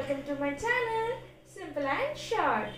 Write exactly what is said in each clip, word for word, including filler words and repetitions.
welcome to my channel Simple and Short.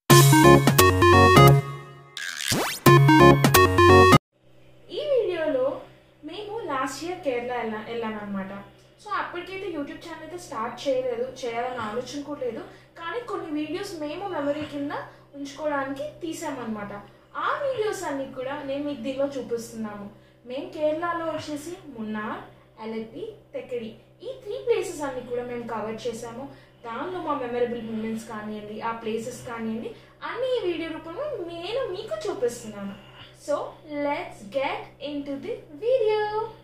ఈ వీడియోలో మేము లాస్ట్ ఇయర్ కేరళ వెళ్ళాను అన్నమాట. సో అప్పటికైతే యూట్యూబ్ ఛానల్ అయితే స్టార్ట్ చేయలేదు, చేయాలని ఆలోచన కూడా లేదు. కానీ కొన్ని వీడియోస్ మేము మెమరీ కింద ఉంచుకోవడానికి తీసామన్నమాట. ఆ వీడియోస్ అన్ని కూడా నేను మీకు దీనిలో చూపిస్తున్నాము. మేము కేరళలో వచ్చేసి మున్నార్, అలెప్పి, తెక్కడి ఈ త్రీ ప్లేసెస్ అన్ని కూడా మేము కవర్ చేసాము. దానిలో మా మెమరబుల్ మూమెంట్స్ కానివ్వండి, ఆ ప్లేసెస్ కానివ్వండి, అన్ని ఈ వీడియో రూపంలో నేను మీకు చూపిస్తున్నాను. So let's get into the video.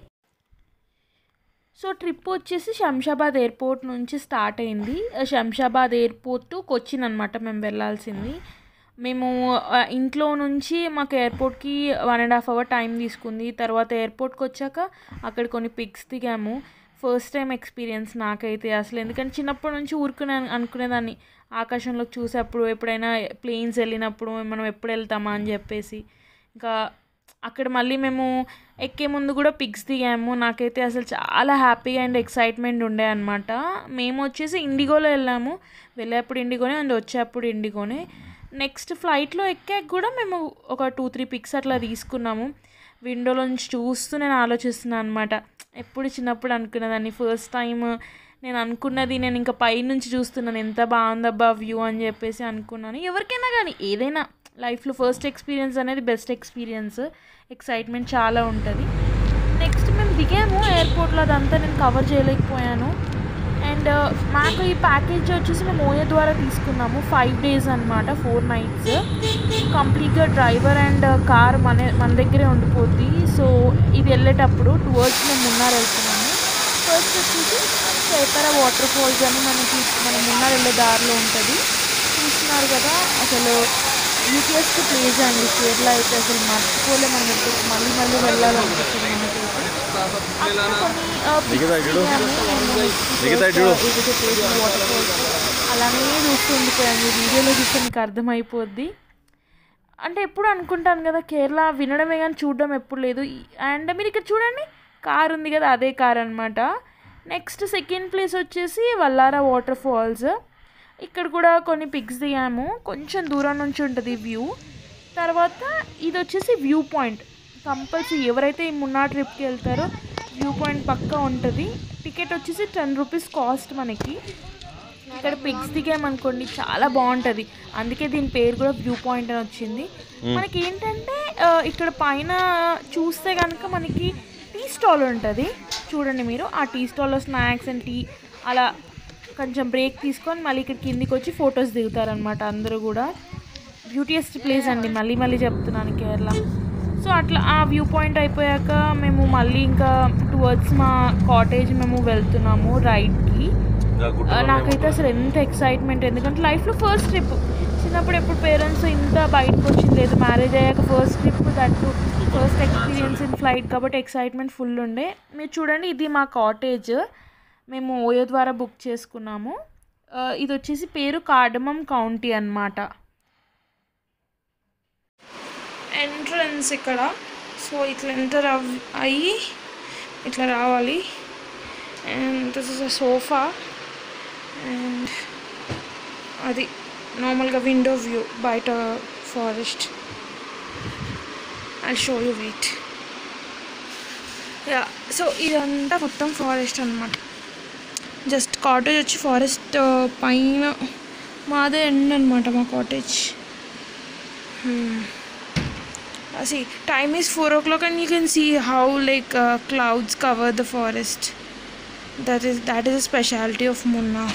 So trip వచ్చేసి శంషాబాద్ ఎయిర్పోర్ట్ నుంచి స్టార్ట్ అయింది. శంషాబాద్ ఎయిర్పోర్ట్ టు కొచ్చిన్ అనమాట మేము వెళ్ళాల్సింది. మేము ఇంట్లో నుంచి మాకు ఎయిర్పోర్ట్కి one and half hour time తీసుకుంది. తర్వాత ఎయిర్పోర్ట్కి వచ్చాక అక్కడ కొన్ని పిక్స్ దిగాము. ఫస్ట్ టైం ఎక్స్పీరియన్స్ నాకైతే అసలు, ఎందుకంటే చిన్నప్పటి నుంచి ఊరుకునే అనుకునేదాన్ని ఆకాశంలోకి చూసేప్పుడు, ఎప్పుడైనా ప్లేన్స్ వెళ్ళినప్పుడు మనం ఎప్పుడు వెళ్తామా అని చెప్పేసి. ఇంకా అక్కడ మళ్ళీ మేము ఎక్కే ముందు కూడా పిక్స్ దిగాము. నాకైతే అసలు చాలా హ్యాపీగా అండ్ ఎక్సైట్మెంట్ ఉండే అనమాట. మేము వచ్చేసి ఇండిగోలో వెళ్ళాము. వెళ్ళేప్పుడు ఇండిగోనే అండ్ వచ్చేప్పుడు ఇండిగోనే. నెక్స్ట్ ఫ్లైట్లో ఎక్కాక కూడా మేము ఒక టూ త్రీ పిక్స్ అట్లా తీసుకున్నాము. విండోలో నుంచి చూస్తూ నేను ఆలోచిస్తున్నాను అనమాట. ఎప్పుడు చిన్నప్పుడు అనుకునేదాన్ని, ఫస్ట్ టైం నేను అనుకున్నది నేను ఇంకా పైనుంచి చూస్తున్నాను, ఎంత బాగుందబ్బా వ్యూ అని చెప్పేసి అనుకున్నాను. ఎవరికైనా కానీ ఏదైనా లైఫ్లో ఫస్ట్ ఎక్స్పీరియన్స్ అనేది బెస్ట్ ఎక్స్పీరియన్స్. ఎక్సైట్మెంట్ చాలా ఉంటుంది. నెక్స్ట్ మేము దిగాము ఎయిర్పోర్ట్లో, అదంతా నేను కవర్ చేయలేకపోయాను. అండ్ మాకు ఈ ప్యాకేజ్ వచ్చేసి మేము ఓయో ద్వారా తీసుకున్నాము. ఫైవ్ డేస్ అనమాట, ఫోర్ నైట్స్. కంప్లీట్గా డ్రైవర్ అండ్ కార్ మన మన దగ్గరే ఉండిపోద్ది. సో ఇది వెళ్ళేటప్పుడు టువర్డ్స్ మేము మున్నార్ వెళ్తున్నాము. ఫస్ట్ వచ్చేసి చేపర వాటర్ ఫాల్స్ అని మనకి మనం మున్నార్ వెళ్ళే దారిలో ఉంటుంది. చూస్తున్నారు కదా, అసలు యూపీఎస్కి ప్లేస్ అండి కేరళ అయితే. అసలు మర్చిపోలే, మనం ఎప్పుడు మళ్ళీ మళ్ళీ వెళ్ళాలనిపిస్తుంది మనకైతే. వాటర్ ఫాల్స్ అలానే చూస్తూ ఉండిపోయాను. వీడియోలో చూస్తే మీకు అర్థమైపోద్ది. అంటే ఎప్పుడు అనుకుంటాను కదా కేరళ వినడమే కానీ చూడడం ఎప్పుడు లేదు. అండ్ మీరు ఇక్కడ చూడండి, కార్ ఉంది కదా, అదే కార్ అనమాట. నెక్స్ట్ సెకండ్ ప్లేస్ వచ్చేసి వల్లారా వాటర్ ఫాల్స్. ఇక్కడ కూడా కొన్ని పిక్స్ దిగాము. కొంచెం దూరం నుంచి ఉంటుంది వ్యూ. తర్వాత ఇది వచ్చేసి వ్యూ పాయింట్. కంపల్సరీ ఎవరైతే ఈ మున్నార్ ట్రిప్కి వెళ్తారో వ్యూ పాయింట్ పక్కా ఉంటుంది. టికెట్ వచ్చేసి టెన్ రూపీస్ కాస్ట్ మనకి. ఇక్కడ పిక్స్ దిగామనుకోండి చాలా బాగుంటుంది. అందుకే దీని పేరు కూడా వ్యూ పాయింట్ అని వచ్చింది. మనకి ఏంటంటే ఇక్కడ పైన చూస్తే కనుక మనకి టీ స్టాల్ ఉంటుంది. చూడండి మీరు, ఆ టీ స్టాల్లో స్నాక్స్ అండ్ టీ అలా కొంచెం బ్రేక్ తీసుకొని మళ్ళీ ఇక్కడ కిందికి వచ్చి ఫొటోస్ దిగుతారనమాట అందరూ కూడా. బ్యూటియస్ట్ ప్లేస్ అండి, మళ్ళీ మళ్ళీ చెప్తున్నాను కేరళ. సో అట్లా ఆ వ్యూ పాయింట్ అయిపోయాక మేము మళ్ళీ ఇంకా టువర్డ్స్ మా కాటేజ్ మేము వెళ్తున్నాము రైడ్కి. నాకైతే అసలు ఎంత ఎక్సైట్మెంట్, ఎందుకంటే లైఫ్లో ఫస్ట్ ట్రిప్. చిన్నప్పుడు ఎప్పుడు పేరెంట్స్ ఇంత బయటకు వచ్చింది లేదు, మ్యారేజ్ అయ్యాక first trip, that first experience in flight కాబట్టి ఎక్సైట్మెంట్ ఫుల్ ఉండే. మీరు చూడండి, ఇది మా కాటేజ్. మేము ఓయో ద్వారా బుక్ చేసుకున్నాము. ఇది వచ్చేసి పేరు కార్డమమ్ కౌంటీ అన్నమాట. ఎంట్రన్స్ ఇక్కడ. సో ఇట్లా ఎంటర్ అవ్ అయ్యి ఇట్లా రావాలి. And this is a sofa. And అది నార్మల్గా విండో వ్యూ బయట forest. I show you wait. Yeah, so ఇదంతా మొత్తం ఫారెస్ట్ అనమాట. జస్ట్ కాటేజ్ వచ్చి ఫారెస్ట్ పైన, మాదే ఎండ్ అనమాట మా cottage. See, time is four o'clock and you can see how like uh, clouds cover the forest. That is that is a specialty of Munnar.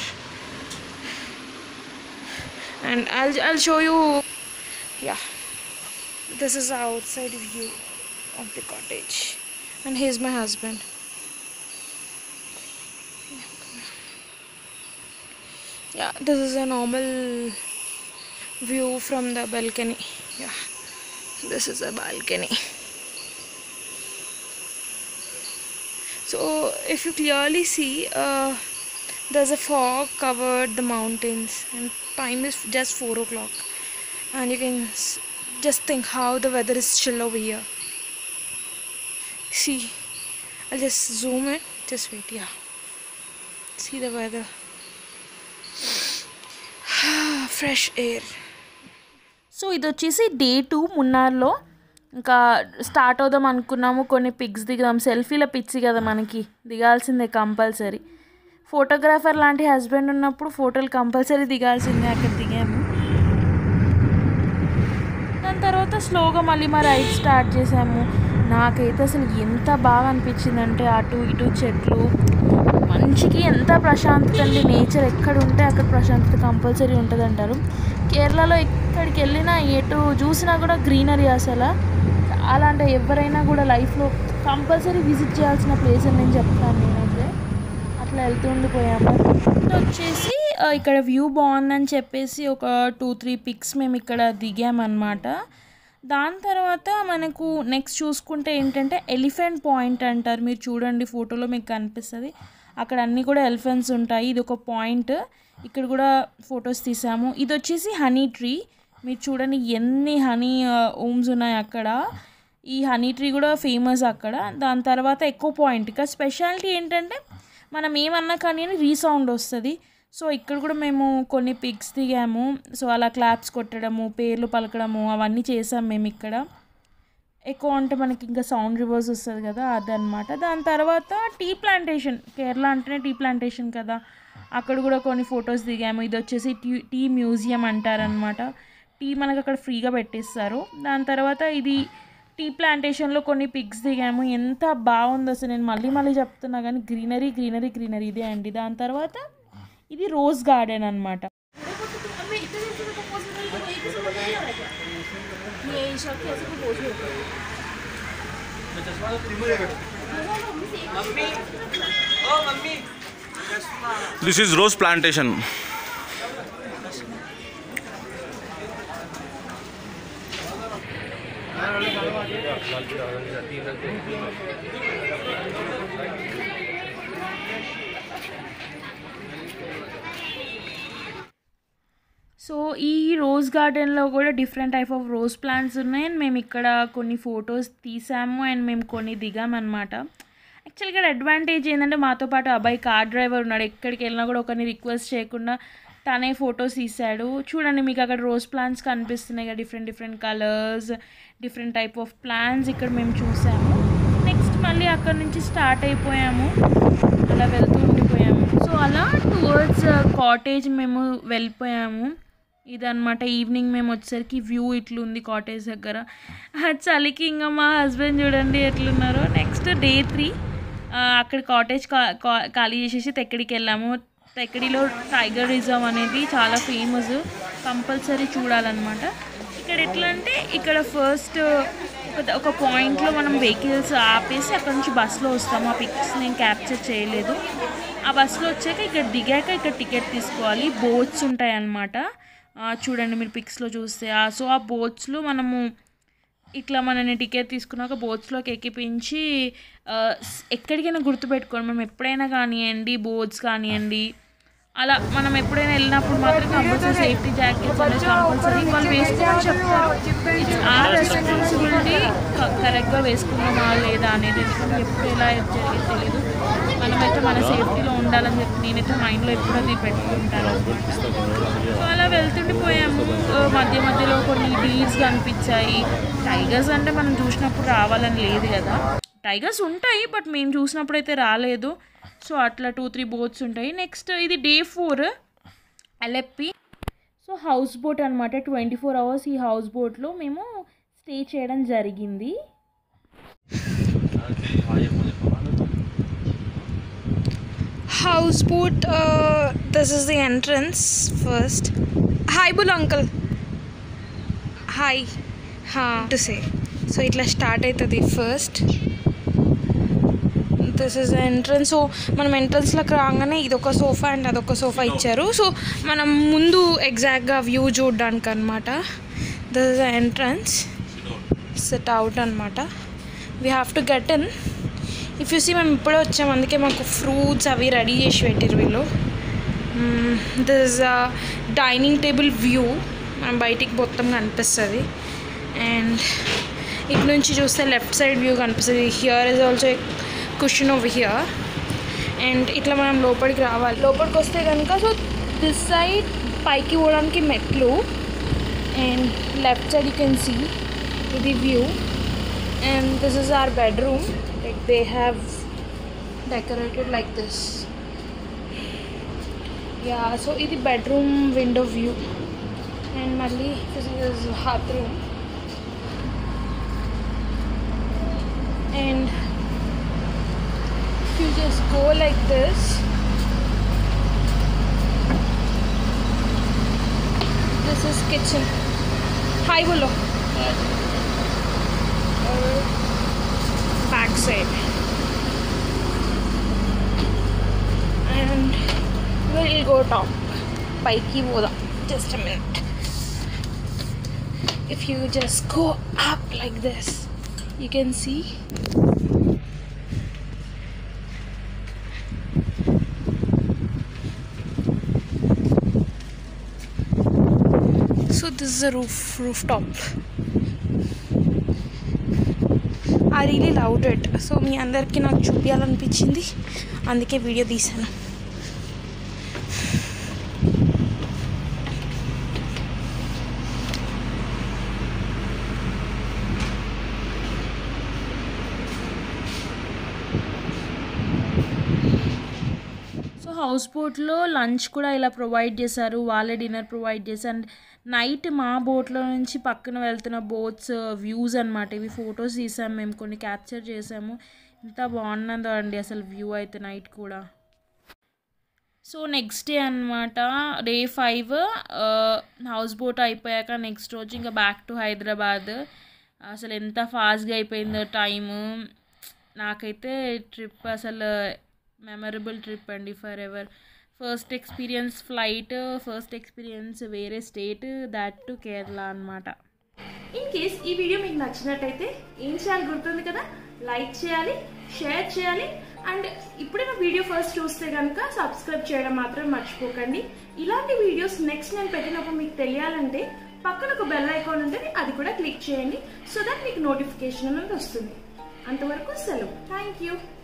And I'll I'll show you. Yeah, this is the outside view of the cottage, and here's my husband. Yeah, this is a normal view from the balcony. Yeah. This is a balcony. So if you clearly see, uh, there's a fog covered the mountains, and time is just four o'clock, and you can s- just think how the weather is chill over here. See, I'll just zoom in. Just wait. Yeah, see the weather. Fresh air. So ఇది వచ్చేసి day two మున్నార్లో. ఇంకా start అవుదాం అనుకున్నాము, కొన్ని pics దిగుదాం, సెల్ఫీల పిచ్చి కదా మనకి, దిగాల్సిందే కంపల్సరీ. ఫోటోగ్రాఫర్ లాంటి హస్బెండ్ ఉన్నప్పుడు ఫోటోలు కంపల్సరీ దిగాల్సిందే. అక్కడ దిగాము. దాని తర్వాత స్లోగా మళ్ళీ మా రైడ్ స్టార్ట్ చేసాము. నాకైతే అసలు ఎంత బాగా అనిపించిందంటే అటు ఇటు చెట్లు, మంచికి ఎంత ప్రశాంతత అండి. నేచర్ ఎక్కడ ఉంటే అక్కడ ప్రశాంతత కంపల్సరీ ఉంటుంది అంటారు. కేరళలో ఎక్కడికి వెళ్ళినా ఎటు చూసినా కూడా గ్రీనరీ అసలు చాలా, అంటే ఎవరైనా కూడా లైఫ్లో కంపల్సరీ విజిట్ చేయాల్సిన ప్లేస్ అని నేను చెప్తాను. నేనైతే అట్లా వెళ్తూ ఉండిపోయాము. వచ్చేసి ఇక్కడ వ్యూ బాగుందని చెప్పేసి ఒక టూ త్రీ పిక్స్ మేము ఇక్కడ దిగామన్నమాట. దాని తర్వాత మనకు నెక్స్ట్ చూసుకుంటే ఏంటంటే ఎలిఫెంట్ పాయింట్ అంటారు. మీరు చూడండి ఫోటోలో మీకు కనిపిస్తుంది, అక్కడ అన్నీ కూడా ఎలిఫెంట్స్ ఉంటాయి. ఇది ఒక పాయింట్, ఇక్కడ కూడా ఫొటోస్ తీసాము. ఇది వచ్చేసి హనీ ట్రీ. మీరు చూడండి ఎన్ని హనీ ఓమ్స్ ఉన్నాయి అక్కడ. ఈ హనీ ట్రీ కూడా ఫేమస్ అక్కడ. దాని తర్వాత ఎకో పాయింట్, ఇక స్పెషాలిటీ ఏంటంటే మనం ఏమన్నా కానీ అని రీసౌండ్ వస్తుంది. సో ఇక్కడ కూడా మేము కొన్ని పిక్స్ దిగాము. సో అలా క్లాప్స్ కొట్టడము, పేర్లు పలకడము అవన్నీ చేసాం మేము ఇక్కడ. ఎక్కువ అంటే మనకి ఇంకా సౌండ్ రివర్స్ వస్తుంది కదా, అదనమాట. దాని తర్వాత టీ ప్లాంటేషన్, కేరళ అంటేనే టీ ప్లాంటేషన్ కదా, అక్కడ కూడా కొన్ని ఫొటోస్ దిగాము. ఇది వచ్చేసి టీ టీ మ్యూజియం అంటారనమాట. టీ మనకు అక్కడ ఫ్రీగా పెట్టిస్తారు. దాని తర్వాత ఇది టీ ప్లాంటేషన్లో కొన్ని పిక్స్ దిగాము. ఎంత బాగుంది అసలు, నేను మళ్ళీ మళ్ళీ చెప్తున్నా కానీ గ్రీనరీ గ్రీనరీ గ్రీనరీ ఇదే అండి. దాని తర్వాత ఇది రోజ్ గార్డెన్ అనమాట. This is rose plantation. So ఈ రోజ్ గార్డెన్లో కూడా different type of rose plants ఉన్నాయి. అండ్ మేము ఇక్కడ కొన్ని ఫొటోస్ తీసాము అండ్ మేము కొన్ని దిగామన్నమాట. యాక్చువల్గా ఇక్కడ అడ్వాంటేజ్ ఏంటంటే మాతో పాటు అబ్బాయి కార్ డ్రైవర్ ఉన్నాడు. ఎక్కడికి వెళ్ళినా కూడా ఒకరిని రిక్వెస్ట్ చేయకుండా తనే ఫొటోస్ తీసాడు. చూడండి మీకు అక్కడ రోజ్ ప్లాంట్స్ కనిపిస్తున్నాయి కదా, different different colours, different type of plants ఇక్కడ మేము చూసాము. నెక్స్ట్ మళ్ళీ అక్కడ నుంచి స్టార్ట్ అయిపోయాము, అలా వెళ్తూ ఉండిపోయాము. సో అలా టువర్డ్స్ కాటేజ్ మేము వెళ్ళిపోయాము. ఇదన్నమాట ఈవినింగ్ మేము వచ్చేసరికి వ్యూ ఇట్లుంది కాటేజ్ దగ్గర. చలికి ఇంకా మా హస్బెండ్ చూడండి ఎట్లున్నారో. నెక్స్ట్ డే త్రీ అక్కడ కాటేజ్ ఖాళీ చేసేసి తెక్కడికి వెళ్ళాము. తెక్కడిలో టైగర్ రిజర్వ్ అనేది చాలా ఫేమస్, కంపల్సరీ చూడాలన్నమాట. ఇక్కడ ఎట్లా అంటే ఇక్కడ ఫస్ట్ ఒక ఒక పాయింట్లో మనం వెహికల్స్ ఆపేసి అక్కడ నుంచి బస్సులో వస్తాము. ఆ పిక్స్ నేను క్యాప్చర్ చేయలేదు. ఆ బస్సులో వచ్చాక ఇక్కడ దిగాక ఇక్కడ టికెట్ తీసుకోవాలి. బోట్స్ ఉంటాయి అన్నమాట. చూడండి మీరు పిక్స్లో చూస్తే. సో ఆ బోట్స్లో మనము ఇట్లా మనని టికెట్ తీసుకున్నాక బోట్స్లోకి ఎక్కిపించి ఎక్కడికైనా గుర్తుపెట్టుకోండి, మనం ఎప్పుడైనా కానివ్వండి బోట్స్ కానివ్వండి అలా మనం ఎప్పుడైనా వెళ్ళినప్పుడు మాత్రం కంపల్సరీ సేఫ్టీ జాకెట్స్ అనేది కంపల్సరీ వాళ్ళు వేసుకోమని చెప్తారు. ఆ రెస్పాన్సిబిలిటీ కరెక్ట్గా వేసుకున్నామా లేదా అనేది, ఎందుకంటే ఎప్పుడు ఎలా జరిగేది తెలియదు. మనమైతే మన సేఫ్టీలో ఉండాలని చెప్పి నేనైతే మైండ్లో ఎప్పుడు అది పెట్టుకుంటాను. సో అలా వెళ్తుండిపోయాము. మధ్య మధ్యలో కొన్ని డీర్స్ కనిపించాయి. టైగర్స్ అంటే మనం చూసినప్పుడు రావాలని లేదు కదా, టైగర్స్ ఉంటాయి బట్ మేము చూసినప్పుడు అయితే రాలేదు. సో అట్లా టూ త్రీ బోట్స్ ఉంటాయి. నెక్స్ట్ ఇది day four Alleppey. So house boat అనమాట. ట్వంటీ ఫోర్ అవర్స్ ఈ హౌస్ బోట్లో మేము స్టే చేయడం జరిగింది. house boat, uh, this is the entrance first. Hi bol uncle, hi ha to say. So itla start aitadi first. This is the entrance. So మనం entrance లోకి రాగానే ఇదొక sofa and అదొక సోఫా ఇచ్చారు. సో మనం ముందు ఎగ్జాక్ట్గా వ్యూ చూడడానికి అనమాట. This is the entrance, sit out అనమాట. We have to get in. If you see మేము ఇప్పుడే వచ్చాము, అందుకే మాకు ఫ్రూట్స్ అవి రెడీ చేసి పెట్టారు వీళ్ళు. This is a dining table view, మనం బయటికి మొత్తం కనిపిస్తుంది. అండ్ ఇటు నుంచి చూస్తే లెఫ్ట్ సైడ్ వ్యూ కనిపిస్తుంది. Here is also cushion over here. And ఇట్లా మనం లోపలికి రావాలి. లోపలికి వస్తే కనుక సో దిస్ సైడ్ పైకి పోవడానికి మెట్లు. And left side you can see ఇది view. And this is our bedroom. Like they have decorated like this. Yeah, so ఇది బెడ్రూమ్ విండో వ్యూ. అండ్ మళ్ళీ this is bathroom. And if you just go like this, this is kitchen. Hi bolo. Or back side. And we'll go top. Paiki boda. Just a minute. If you just go up like this, you can see so this is a roof rooftop. I really loved it. So మీ అందరికి నాకు చూపించాలనిపించింది, అందుకే video తీసాను. House బోట్లో lunch కూడా ఇలా provide చేశారు, వాళ్ళే డిన్నర్ ప్రొవైడ్ చేశారు. అండ్ నైట్ మా బోట్లో నుంచి పక్కన వెళ్తున్న బోట్స్ వ్యూస్ అనమాట. ఇవి ఫొటోస్ తీసాము మేము, కొన్ని క్యాప్చర్ చేసాము. ఎంత బాగున్నదో అండి అసలు వ్యూ అయితే నైట్ కూడా. సో నెక్స్ట్ డే అనమాట, డే ఫైవ్ హౌస్ బోట్ అయిపోయాక నెక్స్ట్ రోజు ఇంకా బ్యాక్ టు హైదరాబాద్. అసలు ఎంత ఫాస్ట్గా అయిపోయిందో టైము. నాకైతే ట్రిప్ అసలు మెమరబుల్ ట్రిప్ అండి, for ever. First experience flight, first experience వేరే స్టేట్, దాట్ టు కేరళ అనమాట. ఇన్ కేస్ ఈ వీడియో మీకు నచ్చినట్టయితే ఏం చేయాలి గుర్తుంది కదా, లైక్ చేయాలి, షేర్ చేయాలి. అండ్ ఇప్పుడే నా వీడియో ఫస్ట్ చూస్తే కనుక సబ్స్క్రైబ్ చేయడం మాత్రం మర్చిపోకండి. ఇలాంటి వీడియోస్ నెక్స్ట్ నేను పెట్టినప్పుడు మీకు తెలియాలంటే పక్కన ఒక బెల్ ఐకాన్ ఉంటుంది, అది కూడా క్లిక్ చేయండి. సో దట్ మీకు నోటిఫికేషన్ అనేది వస్తుంది. అంతవరకు సెలవు. Thank you.